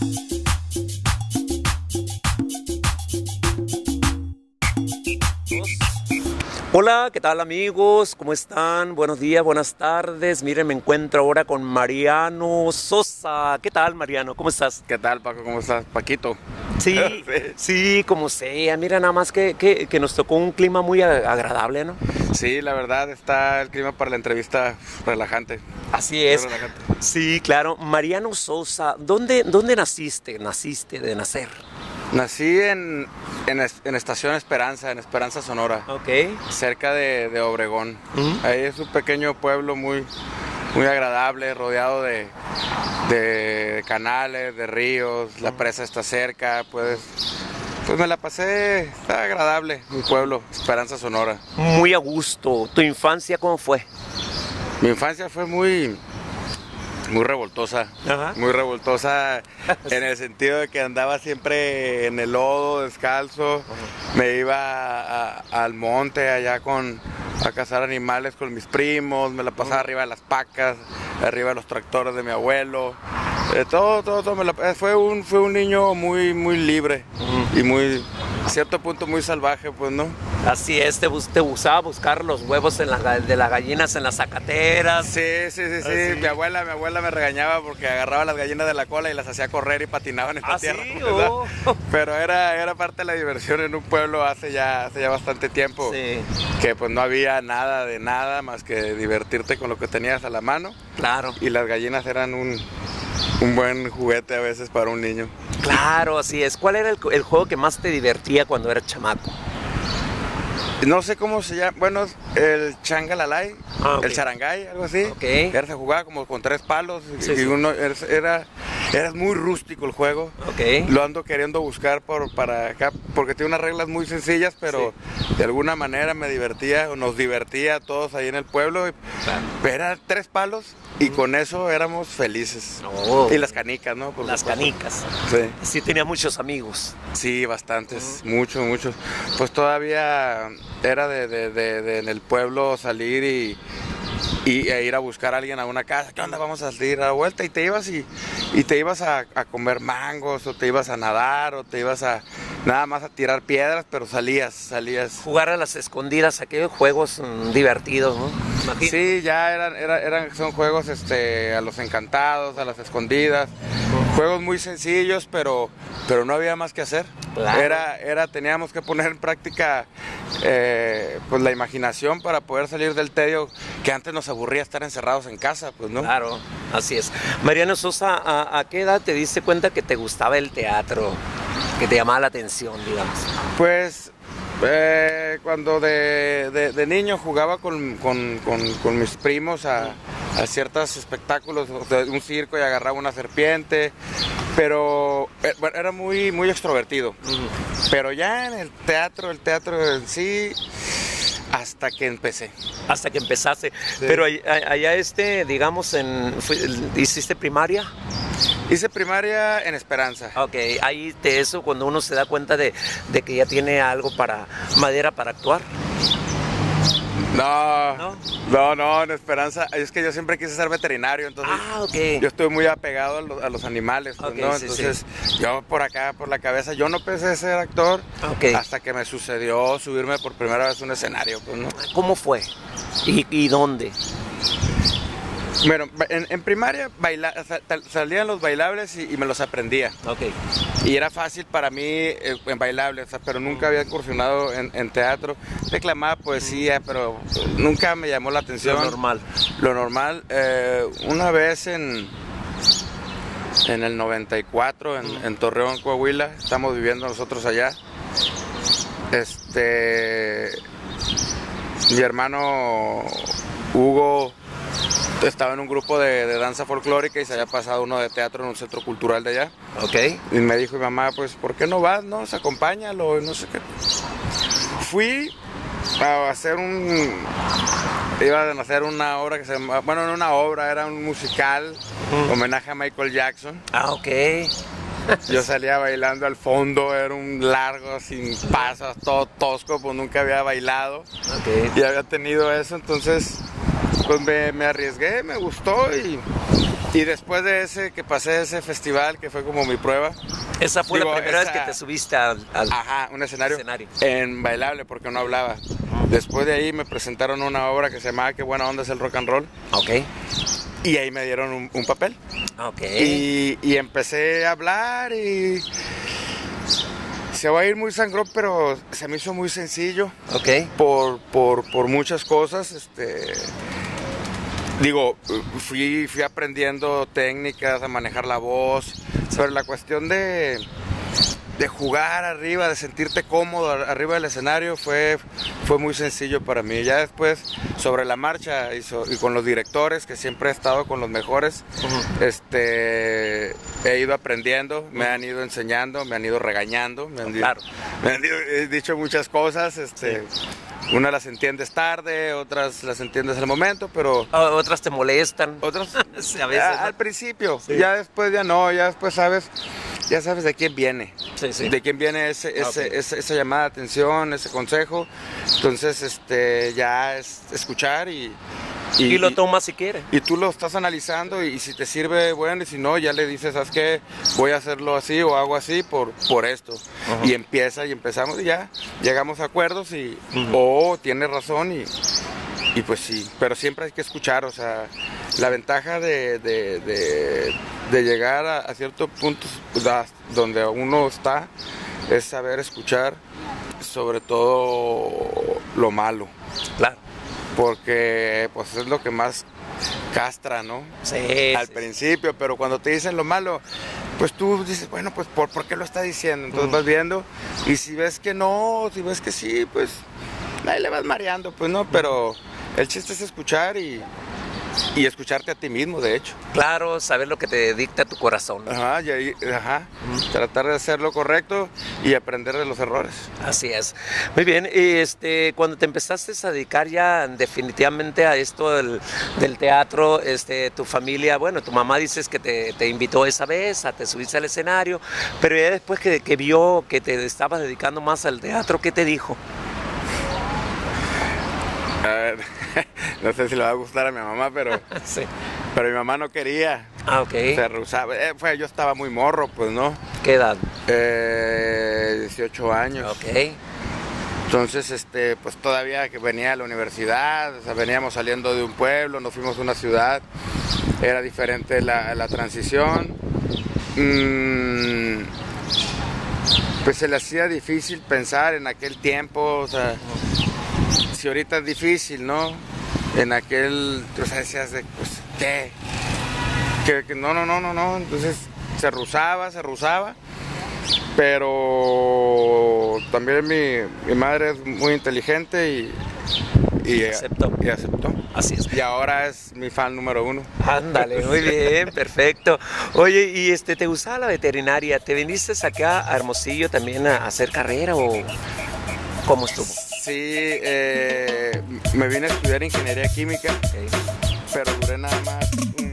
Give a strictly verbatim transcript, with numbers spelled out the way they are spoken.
Hola, ¿qué tal amigos? ¿Cómo están? Buenos días, buenas tardes. Miren, me encuentro ahora con Mariano Sosa. ¿Qué tal, Mariano? ¿Cómo estás? ¿Qué tal, Paco? ¿Cómo estás? Paquito. Sí, sí. sí, como sea. Mira, nada más que, que, que nos tocó un clima muy a- agradable, ¿no? Sí, la verdad está el clima para la entrevista relajante. Así Muy es. relajante. Sí, claro. Mariano Sosa, ¿dónde, dónde naciste? Naciste de nacer. Nací en, en, es- en Estación Esperanza, en Esperanza, Sonora, Ok. cerca de, de Obregón. Ujú. Ahí es un pequeño pueblo muy, muy agradable, rodeado de, de canales, de ríos, la presa está cerca, puedes... Pues me la pasé, está agradable, mi pueblo, Esperanza, Sonora. Muy a gusto. ¿Tu infancia cómo fue? Mi infancia fue muy, muy revoltosa, Ajá. muy revoltosa en el sentido de que andaba siempre en el lodo, descalzo, me iba a- a- al monte allá con, a cazar animales con mis primos, me la pasaba arriba de las pacas, arriba de los tractores de mi abuelo, eh, todo, todo, todo, me la- eh, fue un, fue un niño muy, muy libre y muy, a cierto punto muy salvaje, pues, ¿no? Así es, te, bus- te gustaba buscar los huevos en las ga- de las gallinas en las zacateras. Sí, sí, sí, sí. Ah, sí. Mi abuela, mi abuela me regañaba porque agarraba las gallinas de la cola y las hacía correr y patinaban en la ¿Ah, sí? tierra. ¿verdad? Oh. Pero era, era parte de la diversión en un pueblo hace ya, hace ya bastante tiempo. Sí, Que pues no había nada de nada más que divertirte con lo que tenías a la mano. claro. Y las gallinas eran un, un buen juguete a veces para un niño. Claro, así es. ¿Cuál era el, el juego que más te divertía cuando eras chamaco? No sé cómo se llama, bueno, el changalalay, Ah, ok. el charangay, algo así. Ok. Era, se jugaba como con tres palos Sí, y sí. uno era, era, era muy rústico el juego. Ok. Lo ando queriendo buscar por, para acá porque tiene unas reglas muy sencillas, pero de alguna manera me divertía o nos divertía a todos ahí en el pueblo. Y, Claro. Eran tres palos y con eso éramos felices. Oh. Y las canicas, ¿no? Por Las supuesto. canicas. Sí. Sí, tenía muchos amigos. Sí, bastantes, muchos, muchos. Pues todavía era de, de- de- de en el pueblo salir y, y e ir a buscar a alguien a una casa. ¿Qué onda? Vamos a salir a la vuelta y te ibas y, y te ibas a, a comer mangos o te ibas a nadar o te ibas a nada más a tirar piedras, pero salías, salías. Jugar a las escondidas, aquellos juegos mm, divertidos, ¿no? Imagínate. Sí, ya eran, era- eran, son juegos este, a los encantados, a las escondidas, juegos muy sencillos, pero, pero no había más que hacer. Claro. Era, era, teníamos que poner en práctica eh, pues la imaginación para poder salir del tedio que antes nos aburría estar encerrados en casa, pues, ¿no? Claro, así es. Mariano Sosa, ¿a, a qué edad te diste cuenta que te gustaba el teatro? Que te llamaba la atención, digamos. Pues eh, cuando de, de- de niño jugaba con, con- con- con mis primos a, a ciertos espectáculos de un circo y agarraba una serpiente, pero eh, bueno, era muy, muy extrovertido. Pero ya en el teatro, el teatro en sí, hasta que empecé. Hasta que empezaste. Pero ahí- ahí- allá este, digamos, en, fue- ¿hiciste primaria? Hice primaria en Esperanza. Ok, ahí de eso, cuando uno se da cuenta de, de que ya tiene algo para, madera para actuar. No, ¿No? no, no, en Esperanza. Es que yo siempre quise ser veterinario, entonces Ah, ok. yo estoy muy apegado a los, a los animales, pues, Ok, ¿no? sí, Entonces, yo por acá, por la cabeza, yo no pensé ser actor Ok. hasta que me sucedió subirme por primera vez a un escenario, pues, ¿no? ¿Cómo fue? ¿Y, y dónde? Bueno, en, en primaria baila, sal- tal- salían los bailables y, y me los aprendía. Ok. Y era fácil para mí eh, en bailables, o sea, pero nunca había incursionado en, en teatro. Declamaba poesía, pero nunca me llamó la atención. Lo normal. Lo normal. eh, una vez en, en el noventa y cuatro, en, en Torreón, Coahuila, estamos viviendo nosotros allá. Este, mi hermano Hugo estaba en un grupo de, de danza folclórica y se había pasado uno de teatro en un centro cultural de allá. Ok. Y me dijo mi mamá, pues, ¿por qué no vas? No, pues, acompáñalo y no sé qué. Fui a hacer un... Iban a hacer una obra que se llama... Bueno, no una obra, era un musical, homenaje a Michael Jackson. Ah, ok. Yo salía bailando al fondo, era un largo, sin pasos, todo tosco, pues nunca había bailado. Ok. Y había tenido eso, entonces pues me, me arriesgué, me gustó y, Y después de ese, que pasé ese festival, que fue como mi prueba. Esa fue digo, la primera esa, vez que te subiste al, al ajá, un escenario, escenario en Bailable, porque no hablaba. Después de ahí me presentaron una obra que se llamaba Qué buena onda es el rock and roll. Ok. Y ahí me dieron un, un papel. Ok. Y, y empecé a hablar y se va a ir muy sangrón, pero se me hizo muy sencillo. Ok. Por, por, por muchas cosas. Este, digo, fui, fui aprendiendo técnicas a manejar la voz, pero la cuestión de, de jugar arriba, de sentirte cómodo arriba del escenario fue, fue muy sencillo para mí. Ya después, sobre la marcha y, so, y con los directores, que siempre he estado con los mejores, uh-huh. este, he ido aprendiendo, me han ido enseñando, me han ido regañando, me han, claro. me han he dicho muchas cosas. Este, sí. Unas las entiendes tarde, otras las entiendes al momento, pero... O, otras te molestan. Otras sí, a veces, a, ¿no? Al principio, sí. Ya después ya no, ya después sabes, ya sabes de quién viene. Sí, sí. De quién viene ese, ese, okay. ese, esa llamada de atención, ese consejo. Entonces, este, ya es escuchar y... Y, y lo tomas si quieres. Y tú lo estás analizando y, y si te sirve, bueno, y si no, ya le dices, ¿sabes qué? Voy a hacerlo así o hago así por, por esto. Uh-huh. Y empieza y empezamos y ya llegamos a acuerdos y, uh-huh. oh, tienes razón y, y pues sí, pero siempre hay que escuchar, o sea, la ventaja de, de, de, de llegar a, a ciertos puntos donde uno está es saber escuchar, sobre todo lo malo. Claro. Porque pues es lo que más castra, ¿no? Sí. Al sí, principio, pero cuando te dicen lo malo, pues tú dices, bueno, pues ¿por, ¿por qué lo está diciendo? Entonces mm. vas viendo, y si ves que no, si ves que sí, pues ahí le vas mareando, pues no, pero el chiste es escuchar y, y escucharte a ti mismo, de hecho. Claro, saber lo que te dicta tu corazón. Ajá, y ahí, ajá, mm. tratar de hacer lo correcto y aprender de los errores. Así es. Muy bien, y este, cuando te empezaste a dedicar ya definitivamente a esto del, del teatro, este, tu familia, bueno, tu mamá dices que te, te invitó esa vez, a te subiste al escenario, pero ya después que, que vio que te estabas dedicando más al teatro, ¿qué te dijo? A ver, no sé si le va a gustar a mi mamá, pero, sí. pero mi mamá no quería. Ah, ok. Se rehusaba. Eh, fue, yo estaba muy morro, pues, ¿no? ¿Qué edad? Eh, dieciocho años. Ok. Entonces, este, pues todavía que venía a la universidad, o sea, veníamos saliendo de un pueblo, nos fuimos a una ciudad, era diferente la, la transición. Mm, pues se le hacía difícil pensar en aquel tiempo, o sea... Si ahorita es difícil, ¿no? En aquel, o sea, decías de, pues, ¿qué? Que, que no, no, no, no, no. Entonces se rehusaba, se rehusaba. Pero también mi, mi madre es muy inteligente y, y, aceptó. y aceptó. Así es. Y ahora es mi fan número uno. Ándale, muy bien, perfecto. Oye, ¿y este, te gustaba la veterinaria? ¿Te viniste acá a Hermosillo también a hacer carrera o cómo estuvo? Sí, eh, me vine a estudiar ingeniería química, okay. Pero duré nada más un